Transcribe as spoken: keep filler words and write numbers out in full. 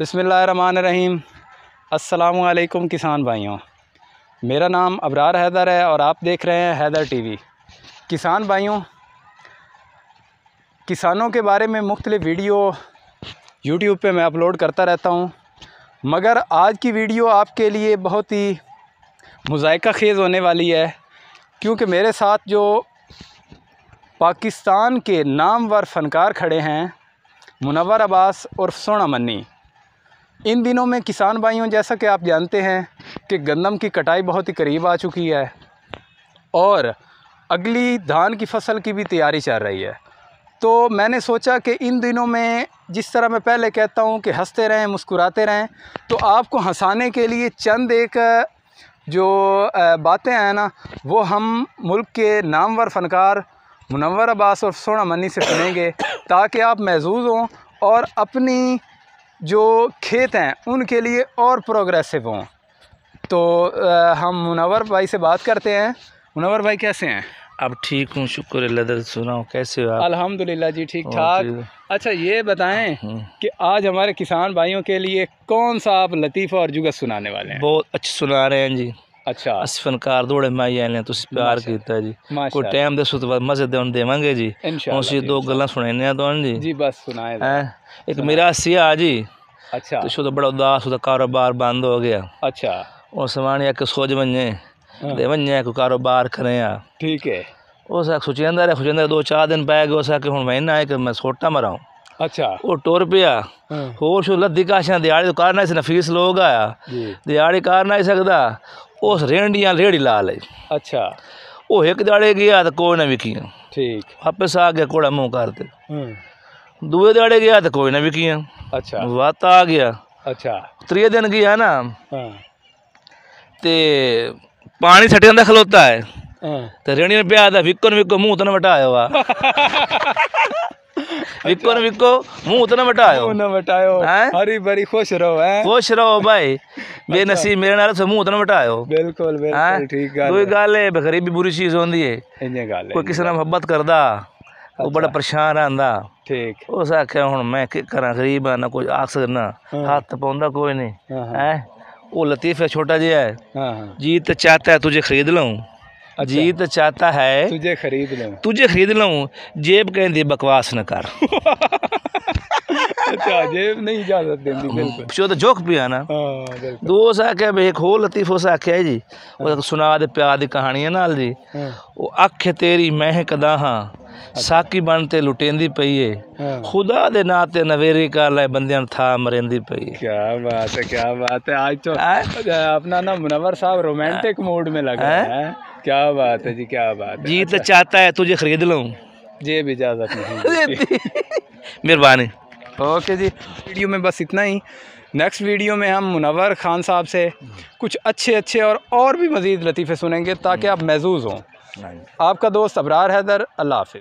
बिस्मिल्लाहिर्रहमानिर्रहीम। अस्सलामुअलैकुम किसान भाइयों, मेरा नाम अबरार हैदर है और आप देख रहे हैं हैदर टीवी। किसान भाइयों, किसानों के बारे में मुख्तलिफ़ वीडियो यूट्यूब पे मैं अपलोड करता रहता हूँ, मगर आज की वीडियो आपके लिए बहुत ही मुज़ायका खेज़ होने वाली है, क्योंकि मेरे साथ जो पाकिस्तान के नामवर फ़नकार खड़े हैं, मुनव्वर अब्बास और सोना मन्नी। इन दिनों में किसान भाइयों, जैसा कि आप जानते हैं कि गंदम की कटाई बहुत ही करीब आ चुकी है और अगली धान की फसल की भी तैयारी चल रही है। तो मैंने सोचा कि इन दिनों में, जिस तरह मैं पहले कहता हूं कि हंसते रहें, मुस्कुराते रहें, तो आपको हंसाने के लिए चंद एक जो बातें हैं ना, वो हम मुल्क के नामवर फ़नकार मुनव्वर अब्बास और सोना मन्नी से सुनेंगे, ताकि आप महसूस हों और अपनी जो खेत हैं उनके लिए और प्रोग्रेसिव हों। तो आ, हम मुनव्वर भाई से बात करते हैं। मुनव्वर भाई कैसे हैं? अब ठीक हूँ, शुक्र अल्लाह। सुनाओ कैसे हो आप? अल्हम्दुलिल्लाह जी, ठीक ठाक। अच्छा, ये बताएं कि आज हमारे किसान भाइयों के लिए कौन सा आप लतीफ़ा और जुगत सुनाने वाले हैं? बहुत अच्छे सुना रहे हैं जी। अच्छा, अस फनकार दौड़े माई आए हैं, तुम प्यार किया जी। कोई टाइम दसो तो मजे देवांगे जी। इंशाअल्लाह दो गल्लां सुनाने तो जी जी बस सुनाए। एक मेरा सिया जी। अच्छा, तो तो बड़ा उदास होता, कारोबार बंद हो गया। अच्छा, और सवानी के सोच बने दे वने को कारोबार करें आ। ठीक है। उस सोचेंदा रहे सोचेंदा दो चार दिन पै गए, उस कि हुण महीना है कि मैं सोटा मराऊं। अच्छा, वो टुर पिया होर शो लद्दी काशा दिहाड़ी तो कर नहीं सकदा, फीस लोग आया दिहाड़ी कर नहीं सकदा, उस रेंडियां रेड़ी ला ली। अच्छा, वो एक दिहाड़े गया तो कोई ना विकिया, ठीक, वापस आ गया कोड़ा मुँह करते। दूए दिहाड़े गया तो कोई ना विकिया। अच्छा, वात आ गया। अच्छा, त्रीए दिन गया ना ते पानी सटे अंदर खलोता है तो रेणी ने प्या विको न विको मुँह तो न वटायो वा विको न विको मुँह तो न वटायो न वटायो हरी भरी खुश रहो है, खुश रहो भाई। बेनसीब मेरे नाल से मुँह तो न वटायो। बिल्कुल बिल्कुल ठीक गल। कोई गल है गरीबी बुरी चीज होंदी है, कोई किसी नाल मोहब्बत करदा वो बड़ा परेशान रहंदा। ठीक, उस आख्या हुण मैं की करा, गरीब है ना कोई आख सकना, हाथ पाउंदा कोई नहीं है। वो लतीफ़ है छोटा जिहा है, जीत चाहता है तुझे खरीद लूं। अच्छा, जीत चाहता है तुझे खरीद लूं, तुझे खरीद लूं, जेब कहती बकवास न कर। अच्छा, जेब नहीं इजाजत देंदी। बिल्कुल शो तो जोक पिया ना। दोस्त आख्या भाई एक हो लतीफ़ उस आख्या है जी, वो सुना दे प्यार दी कहानियां नाल जी। वो अख तेरी महक दाहां साकी बनते लुटेंदी पई है, खुदा दे नाते नवेरी कर ले बंदियां था मरेंदी पई है। क्या बात है, क्या बात है। आज तो अपना ना मुनव्वर साहब रोमांटिक मूड में लगा है। क्या बात है जी, क्या बात है। जीत चाहता है तुझे खरीद लूं, जेब इजाजत नहीं। मेहरबानी। ओके जी, वीडियो में बस इतना ही। नेक्स्ट वीडियो में हम मुनव्वर खान साहब से कुछ अच्छे अच्छे और और भी मज़ीद लतीफ़े सुनेंगे, ताकि आप महसूस हों। आपका दोस्त अबरार हैदर। अल्लाह हाफ़िज़।